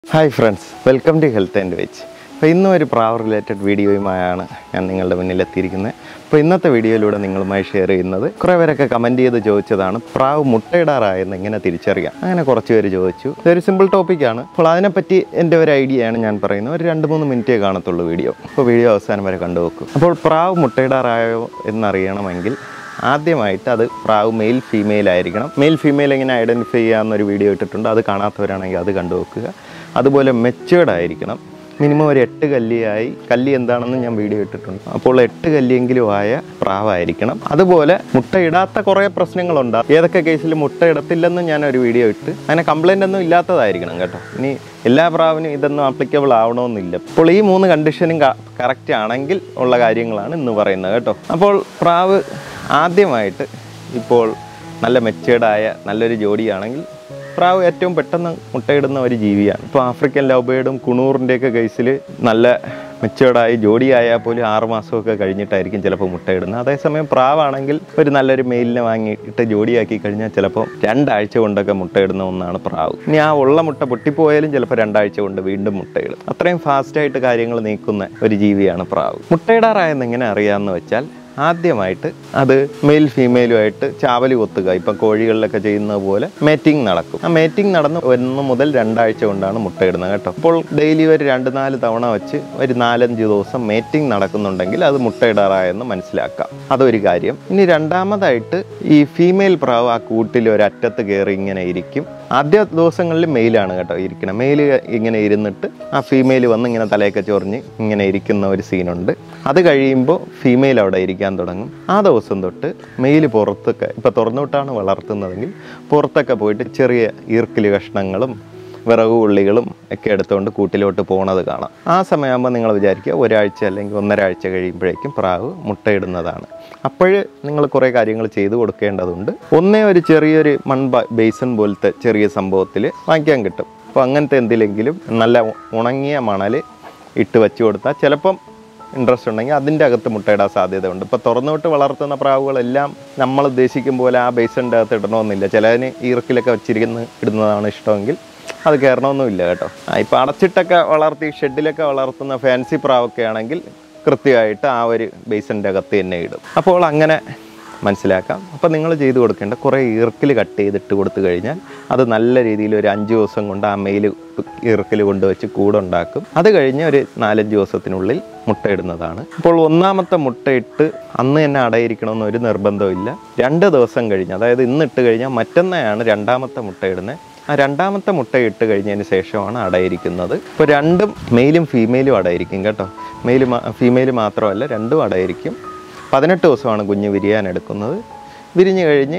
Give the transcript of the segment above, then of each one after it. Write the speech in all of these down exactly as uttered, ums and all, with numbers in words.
Hi friends, welcome to Health and Veg. അപ്പോൾ ഇന്നും ഒരു പ്രാവ് റിലേറ്റഡ് വീഡിയോയുമായാണ് ഞാൻ നിങ്ങളുടെ മുന്നിലെത്തിയിരിക്കുന്നത്. അപ്പോൾ ഇന്നത്തെ വീഡിയോയിലൂടെ നിങ്ങളുമായി ഷെയർ ചെയ്യുന്നത് കുറേ പേരൊക്കെ കമൻറ്റ് ചെയ്ത് ചോദിച്ചതാണ് പ്രാവ് മുട്ടയിടാറായെന്ന് എങ്ങനെ തിരിച്ചറിയാം. അങ്ങനെ കുറച്ച് പേര് ചോദിച്ചു. ഇതൊരു സിമ്പിൾ ടോപ്പിക്കാണ്. അപ്പോൾ അതിനെപ്പറ്റി എൻ്റെ ഒരു ഐഡിയയാണ് ഞാൻ പറയുന്നത്. ഒരു രണ്ട് മൂന്ന് മിനിറ്റേ കാണത്തുള്ളൂ വീഡിയോ. അപ്പോൾ വീഡിയോ അവസാനം വരെ കണ്ടുവെക്കും. അപ്പോൾ പ്രാവ് മുട്ടയിടാറായോ എന്നറിയണമെങ്കിൽ ആദ്യമായിട്ട് അത് പ്രാവ് മെയിൽ ഫീമെയിൽ ആയിരിക്കണം. മെയിൽ ഫീമെയിൽ എങ്ങനെ ഐഡൻറ്റിഫൈ ചെയ്യാമെന്നൊരു വീഡിയോ ഇട്ടിട്ടുണ്ട്. അത് കാണാത്തവരാണെങ്കിൽ അത് കണ്ടുവെക്കുക. അതുപോലെ മെച്ചുവേർഡ് ആയിരിക്കണം. മിനിമം ഒരു എട്ട് കല്ലിയായി, കല്ലി എന്താണെന്ന് ഞാൻ വീഡിയോ ഇട്ടിട്ടുണ്ട്. അപ്പോൾ എട്ട് കല്ലിയെങ്കിലും ആയ പ്രാവായിരിക്കണം. അതുപോലെ മുട്ടയിടാത്ത കുറേ പ്രശ്നങ്ങളുണ്ട്. ഏതൊക്കെ കേസിൽ മുട്ട ഇടത്തില്ലെന്ന് ഞാനൊരു വീഡിയോ ഇട്ട് അങ്ങനെ കംപ്ലൈൻ്റ് ഒന്നും ഇല്ലാത്തതായിരിക്കണം കേട്ടോ. ഇനി എല്ലാ പ്രാവിനും ഇതൊന്നും ആപ്ലിക്കബിൾ ആവണമെന്നില്ല. അപ്പോൾ ഈ മൂന്ന് കണ്ടീഷനും കറക്റ്റ് ആണെങ്കിൽ ഉള്ള കാര്യങ്ങളാണ് ഇന്ന് പറയുന്നത് കേട്ടോ. അപ്പോൾ പ്രാവ് ആദ്യമായിട്ട് ഇപ്പോൾ നല്ല മെച്ചേർഡായ നല്ലൊരു ജോഡിയാണെങ്കിൽ പ്രാവ് ഏറ്റവും പെട്ടെന്ന് മുട്ടയിടുന്ന ഒരു ജീവിയാണ്. ഇപ്പോൾ ആഫ്രിക്കൻ ലവ് ബേർഡും കുണൂറിൻ്റെയൊക്കെ കേസിൽ നല്ല മെച്ചേർഡായി ജോഡിയായാൽ പോലും ആറ് മാസമൊക്കെ കഴിഞ്ഞിട്ടായിരിക്കും ചിലപ്പോൾ മുട്ടയിടുന്നത്. അതേസമയം പ്രാവാണെങ്കിൽ ഒരു നല്ലൊരു മെയിലിനെ വാങ്ങിയിട്ട് ജോഡിയാക്കി കഴിഞ്ഞാൽ ചിലപ്പോൾ രണ്ടാഴ്ച കൊണ്ടൊക്കെ മുട്ടയിടുന്ന ഒന്നാണ് പ്രാവ്. ഇനി ആ ഉള്ള മുട്ട പൊട്ടിപ്പോയാലും ചിലപ്പോൾ രണ്ടാഴ്ച കൊണ്ട് വീണ്ടും മുട്ടയിടും. അത്രയും ഫാസ്റ്റായിട്ട് കാര്യങ്ങൾ നീക്കുന്ന ഒരു ജീവിയാണ് പ്രാവ്. മുട്ടയിടാറായെന്ന് എങ്ങനെ അറിയാമെന്ന് വെച്ചാൽ ആദ്യമായിട്ട് അത് മെയിൽ ഫീമെയിലുമായിട്ട് ചാവല് കൊത്തുക. ഇപ്പം കോഴികളിലൊക്കെ ചെയ്യുന്നത് പോലെ മേറ്റിംഗ് നടക്കും. ആ മേറ്റിംഗ് നടന്ന് ഒന്ന് മുതൽ രണ്ടാഴ്ച കൊണ്ടാണ് മുട്ടയിടുന്നത് കേട്ടോ. അപ്പോൾ ഡെയിലി ഒരു രണ്ട് നാല് തവണ വെച്ച് ഒരു നാലഞ്ച് ദിവസം മേറ്റിംഗ് നടക്കുന്നുണ്ടെങ്കിൽ അത് മുട്ടയിടാറായെന്ന് മനസ്സിലാക്കാം. അതൊരു കാര്യം. ഇനി രണ്ടാമതായിട്ട് ഈ ഫീമെയിൽ പ്രാവ് ആ കൂട്ടിൽ ഒരറ്റത്ത് കയറി ഇങ്ങനെ ഇരിക്കും. ആദ്യ ദിവസങ്ങളിൽ മെയിലാണ് കേട്ടോ ഇരിക്കണം. മെയിൽ ഇങ്ങനെ ഇരുന്നിട്ട് ആ ഫീമെയിൽ വന്ന് ഇങ്ങനെ തലയൊക്കെ ചൊറിഞ്ഞ് ഇങ്ങനെ ഇരിക്കുന്ന ഒരു സീനുണ്ട്. അത് കഴിയുമ്പോൾ ഫീമെയിൽ അവിടെ ഇരിക്കാൻ തുടങ്ങും. ആ ദിവസം തൊട്ട് മെയിൽ പുറത്തൊക്കെ ഇപ്പോൾ തുറന്നുവിട്ടാണ് വളർത്തുന്നതെങ്കിൽ പുറത്തൊക്കെ പോയിട്ട് ചെറിയ ഈർക്കിലി കഷ്ണങ്ങളും വിറകു ഉള്ളികളും ഒക്കെ എടുത്തുകൊണ്ട് കൂട്ടിലോട്ട് പോണത് കാണാം. ആ സമയമാകുമ്പോൾ നിങ്ങൾ വിചാരിക്കുക ഒരാഴ്ച അല്ലെങ്കിൽ ഒന്നരാഴ്ച കഴിയുമ്പോഴേക്കും പ്രാവ് മുട്ടയിടുന്നതാണ്. അപ്പോൾ നിങ്ങൾ കുറേ കാര്യങ്ങൾ ചെയ്തു കൊടുക്കേണ്ടതുണ്ട്. ഒന്നേ ഒരു ചെറിയൊരു മൺ ബേസൺ പോലത്തെ ചെറിയ സംഭവത്തിൽ വാങ്ങിക്കാൻ കിട്ടും. അപ്പോൾ അങ്ങനത്തെ എന്തിലെങ്കിലും നല്ല ഉണങ്ങിയ മണൽ ഇട്ട് വെച്ച് കൊടുത്താൽ ചിലപ്പം ഇൻട്രസ്റ്റ് ഉണ്ടെങ്കിൽ അതിൻ്റെ അകത്ത് മുട്ടയിടാൻ സാധ്യതയുണ്ട്. ഇപ്പോൾ തുറന്നുവിട്ട് വളർത്തുന്ന പ്രാവുകളെല്ലാം നമ്മൾ ഉദ്ദേശിക്കും പോലെ ആ ബേസണിൻ്റെ അകത്ത് ഇടണമെന്നില്ല. ചിലതിന് ഈർക്കിലൊക്കെ വെച്ചിരിക്കുന്ന ഇടുന്നതാണ് ഇഷ്ടമെങ്കിൽ അത് കയറണമെന്നുമില്ല കേട്ടോ. ഇപ്പോൾ അടച്ചിട്ടൊക്കെ വളർത്തി ഷെഡിലൊക്കെ വളർത്തുന്ന ഫാൻസി പ്രാവൊക്കെ ആണെങ്കിൽ കൃത്യമായിട്ട് ആ ഒരു ബേസിൻ്റെ അകത്ത് തന്നെ ഇടും. അപ്പോൾ അങ്ങനെ മനസ്സിലാക്കാം. അപ്പോൾ നിങ്ങൾ ചെയ്ത് കൊടുക്കേണ്ട കുറേ ഈർക്കിൽ കട്ട് ചെയ്തിട്ട് കൊടുത്തു കഴിഞ്ഞാൽ അത് നല്ല രീതിയിൽ ഒരു അഞ്ച് ദിവസം കൊണ്ട് ആ മെയിൽ ഈർക്കിൽ കൊണ്ടുവച്ച് കൂടുണ്ടാക്കും. അത് കഴിഞ്ഞ് ഒരു നാലഞ്ച് ദിവസത്തിനുള്ളിൽ മുട്ടയിടുന്നതാണ്. അപ്പോൾ ഒന്നാമത്തെ മുട്ടയിട്ട് അന്ന് തന്നെ അടയിരിക്കണമെന്ന് ഒരു നിർബന്ധമില്ല. രണ്ട് ദിവസം കഴിഞ്ഞ്, അതായത് ഇന്ന് ഇട്ട് കഴിഞ്ഞാൽ മറ്റന്നായാണ് രണ്ടാമത്തെ മുട്ടയിടുന്നത്. ആ രണ്ടാമത്തെ മുട്ട ഇട്ട് കഴിഞ്ഞതിന് ശേഷമാണ് അടയിരിക്കുന്നത്. ഇപ്പോൾ രണ്ടും മെയിലും ഫീമെയിലും അടയിരിക്കും കേട്ടോ. മെയിൽ ഫീമെയിൽ മാത്രമല്ല രണ്ടും അടയിരിക്കും. പതിനെട്ട് ദിവസമാണ് കുഞ്ഞ് വിരിയാനെടുക്കുന്നത്. വിരിഞ്ഞ് കഴിഞ്ഞ്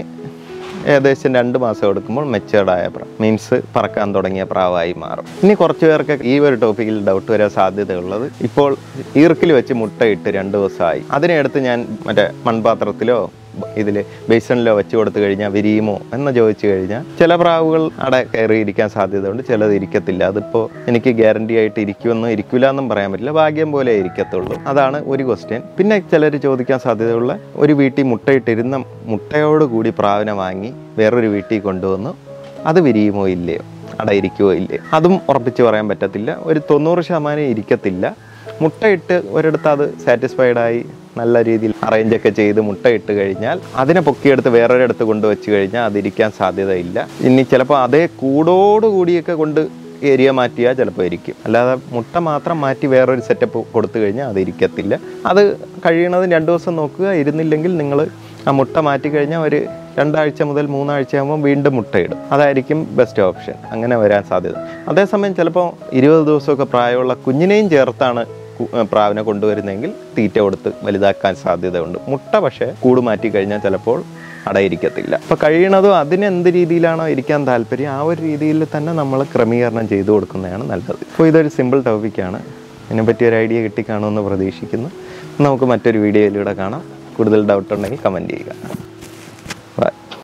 ഏകദേശം രണ്ട് മാസം എടുക്കുമ്പോൾ മെച്ചേർഡായ പ്രാവ്, മീൻസ് പറക്കാൻ തുടങ്ങിയ പ്രാവായി മാറും. ഇനി കുറച്ച് പേർക്ക് ഈ ഒരു ടോപ്പിക്കിൽ ഡൗട്ട് വരാൻ സാധ്യതയുള്ളത്, ഇപ്പോൾ ഈർക്കിൽ വെച്ച് മുട്ടയിട്ട് രണ്ട് ദിവസമായി, അതിനെടുത്ത് ഞാൻ മറ്റേ മൺപാത്രത്തിലോ ഇതിൽ ബേസണിലോ വെച്ച് കൊടുത്തു കഴിഞ്ഞാൽ വിരിയുമോ എന്ന് ചോദിച്ചു കഴിഞ്ഞാൽ ചില പ്രാവുകൾ അവിടെ കയറിയിരിക്കാൻ സാധ്യതയുണ്ട്, ചിലത് ഇരിക്കത്തില്ല. അതിപ്പോൾ എനിക്ക് ഗ്യാരണ്ടി ആയിട്ട് ഇരിക്കുമെന്നും ഇരിക്കില്ല എന്നും പറയാൻ പറ്റില്ല. ഭാഗ്യം പോലെ ഇരിക്കത്തുള്ളൂ. അതാണ് ഒരു ക്വസ്റ്റ്യൻ. പിന്നെ ചിലർ ചോദിക്കാൻ സാധ്യതയുള്ള, ഒരു വീട്ടിൽ മുട്ടയിട്ടിരുന്ന മുട്ടയോടുകൂടി പ്രാവിനെ വാങ്ങി വേറൊരു വീട്ടിൽ കൊണ്ടുവന്ന് അത് വിരിയുമോ ഇല്ലയോ, അവിടെ ഇരിക്കുമോ ഇല്ലയോ, അതും ഉറപ്പിച്ച് പറയാൻ പറ്റത്തില്ല. ഒരു തൊണ്ണൂറ് ശതമാനം ഇരിക്കത്തില്ല. മുട്ടയിട്ട് ഒരിടത്ത് അത് സാറ്റിസ്ഫൈഡായി നല്ല രീതിയിൽ അറേഞ്ചൊക്കെ ചെയ്ത് മുട്ടയിട്ട് കഴിഞ്ഞാൽ അതിനെ പൊക്കിയെടുത്ത് വേറൊരിടത്ത് കൊണ്ടുവച്ച് കഴിഞ്ഞാൽ അതിരിക്കാൻ സാധ്യതയില്ല. ഇനി ചിലപ്പോൾ അതേ കൂടോടുകൂടിയൊക്കെ കൊണ്ട് ഏരിയ മാറ്റിയാൽ ചിലപ്പോൾ ഇരിക്കും. അല്ലാതെ മുട്ട മാത്രം മാറ്റി വേറൊരു സെറ്റപ്പ് കൊടുത്തു കഴിഞ്ഞാൽ അത് ഇരിക്കത്തില്ല. അത് കഴിയണത് രണ്ട് ദിവസം നോക്കുക. ഇരുന്നില്ലെങ്കിൽ നിങ്ങൾ ആ മുട്ട മാറ്റി കഴിഞ്ഞാൽ ഒരു രണ്ടാഴ്ച മുതൽ മൂന്നാഴ്ച ആകുമ്പോൾ വീണ്ടും മുട്ടയിടും. അതായിരിക്കും ബെസ്റ്റ് ഓപ്ഷൻ. അങ്ങനെ വരാൻ സാധ്യത. അതേസമയം ചിലപ്പോൾ ഇരുപത് ദിവസമൊക്കെ പ്രായമുള്ള കുഞ്ഞിനെയും ചേർത്താണ് പ്രാവിനെ കൊണ്ടുവരുന്നെങ്കിൽ തീറ്റ കൊടുത്ത് വലുതാക്കാൻ സാധ്യതയുണ്ട്. മുട്ട പക്ഷേ കൂട് മാറ്റി കഴിഞ്ഞാൽ ചിലപ്പോൾ അടയിരിക്കത്തില്ല. അപ്പോൾ കഴിയണതും അതിനെന്ത് രീതിയിലാണോ ഇരിക്കാൻ താല്പര്യം ആ ഒരു രീതിയിൽ തന്നെ നമ്മൾ ക്രമീകരണം ചെയ്തു കൊടുക്കുന്നതാണ് നല്ലത്. അപ്പോൾ ഇതൊരു സിമ്പിൾ ടോപ്പിക്കാണ്. ഇതിനെപ്പറ്റി ഒരു ഐഡിയ കിട്ടിക്കാണുമെന്ന് പ്രതീക്ഷിക്കുന്നു. നമുക്ക് മറ്റൊരു വീഡിയോയിലൂടെ കാണാം. കൂടുതൽ ഡൗട്ട് ഉണ്ടെങ്കിൽ കമൻറ്റ് ചെയ്യുക.